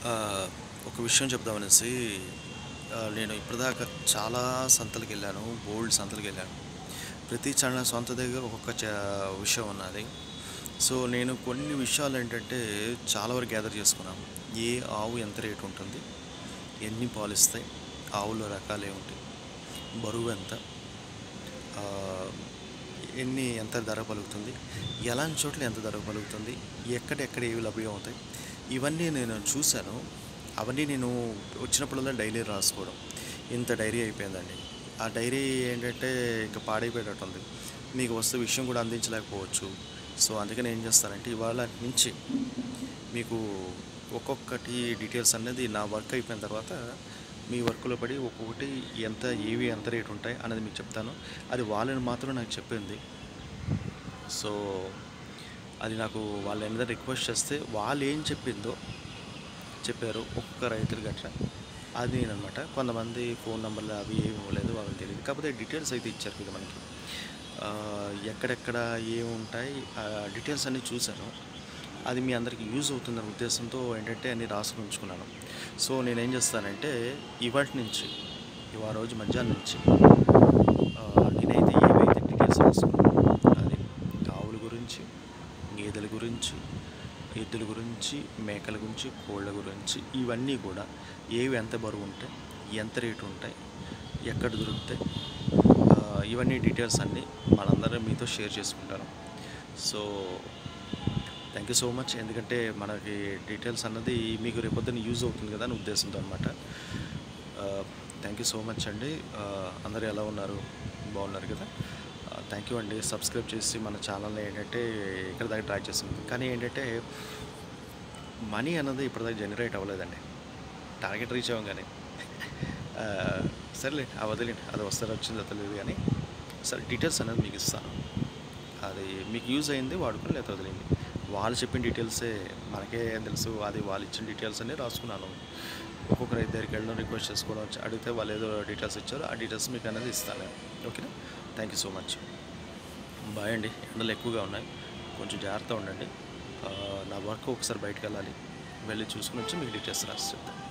ఆహ్, ఒక విషయం చెప్దామనేసి నేను ఇప్పటిదాకా చాలా సంతలకెళ్ళాను. బోలెడు సంతలకెళ్ళాను. ప్రతి సొంత దగ్గర ఒక్కొక్క విషయం ఉన్నది. సో, నేను కొన్ని విషయాలేంటంటే చాలా వరకు గ్యాదర్ చేసుకున్నాను. ఏ ఆవు ఎంత రేటు ఉంటుంది? ఎన్ని పాలిస్తాయి? ఆవులో రకాలేమిటి? బరువెంత? ఆహ్, ఎంత ధర పలుకుతుంది? ఎలాంటి చోట్ల ఎంత ధర పలుకుతుంది? ఎక్కడెక్కడ ఏవి లభ్యమవుతాయి? ఇవన్నీ నేను చూశాను. అవన్నీ నేను వచ్చినప్పుడల్లా డైలీ రాసుకోవడం. ఇంత డైరీ అయిపోయిందండి. ఆ డైరీ ఏంటంటే ఇంక పాడైపోయేటట్టుంది. మీకు వస్తే విషయం కూడా అందించలేకపోవచ్చు. సో, అందుకని ఏం చేస్తానంటే ఇవాళ నుంచి మీకు ఒక్కొక్కటి డీటెయిల్స్ అనేది నా వర్క్ అయిపోయిన తర్వాత మీ వర్క్‌లో పడి ఒక్కొక్కటి ఏవి ఎంత రేట్ ఉంటాయి అనేది మీకు చెప్తాను. అది వాళ్ళని మాత్రం నాకు చెప్పింది. సో, అది నాకు వాళ్ళేమైనా రిక్వెస్ట్ చేస్తే వాళ్ళేం చెప్పారు ఒక్కొక్క రైతులు గట్రా అది నేననమాట. కొంతమంది ఫోన్ నంబర్లు అవి ఏమి ఇవ్వలేదు, వాళ్ళకి తెలీదు. కాకపోతే డీటెయిల్స్ అయితే ఇచ్చారు కదా మనకి. ఎక్కడెక్కడ ఏముంటాయి డీటెయిల్స్ అన్నీ చూశాను. అది మీ అందరికీ యూజ్ అవుతుందనే ఉద్దేశంతో ఏంటంటే అన్నీ రాసుకొని ఉంచుకున్నాను. సో, నేనేం చేస్తానంటే ఇవాల్టి నుంచి రోజు మధ్యాహ్నం నుంచి నేనైతే ఏవైతే డీటెయిల్స్ రాసుకున్నానో అది ఆవుల గురించి, గేదెల గురించి, ఎద్దుల గురించి, మేకల గురించి, కోళ్ళ గురించి ఇవన్నీ కూడా ఏవి ఎంత బరువు ఉంటాయి, ఎంత రేటు ఉంటాయి, ఎక్కడ దొరుకుతాయి, ఇవన్నీ డీటెయిల్స్ అన్నీ మనందరం మీతో షేర్ చేసుకుంటాను. So, thank you so much. ఎందుకంటే మనకి డీటెయిల్స్ అన్నది మీకు రేపొద్దున యూజ్ అవుతుంది కదా అని ఉద్దేశంతో అనమాట. థ్యాంక్ యూ సో మచ్ అండి. అందరూ ఎలా ఉన్నారు? బాగున్నారు కదా? థ్యాంక్ యూ అండి. సబ్స్క్రైబ్ చేసి మన ఛానల్ని ఏంటంటే ఇక్కడ దాకా ట్రై చేస్తుంది. కానీ ఏంటంటే మనీ అన్నది ఇప్పటిదాకా జనరేట్ అవ్వలేదండి. టార్గెట్ రీచ్ అవ్వం కానీ సరేలే వదిలేండి, అది వస్తారో వచ్చిందో తెలియదు కానీ సరే డీటెయిల్స్ అనేది మీకు ఇస్తాను. అది మీకు యూజ్ అయింది వాడుకుని లేకపోతే వదిలేండి. వాళ్ళు చెప్పిన డీటెయిల్సే మనకే తెలుసు. అది వాళ్ళు ఇచ్చిన డీటెయిల్స్ అన్నీ రాసుకున్నాను. ఒక్కొక్క రైతు దగ్గరికి వెళ్ళడం, రిక్వెస్ట్ చేసుకోవడం, అడిగితే వాళ్ళు ఏదో డీటెయిల్స్ ఇచ్చారో ఆ డీటెయిల్స్ మీకు అనేది ఇస్తాను. ఓకేనా? Thank you so much. Bye అండి. ఎండలు ఎక్కువగా ఉన్నాయి, కొంచెం జాగ్రత్తగా ఉండండి. నా వర్క్ ఒకసారి బయటకు వెళ్ళాలి, వెళ్ళి చూసుకుని వచ్చి మీకు డీటెయిల్స్ రాసి చెప్తాను.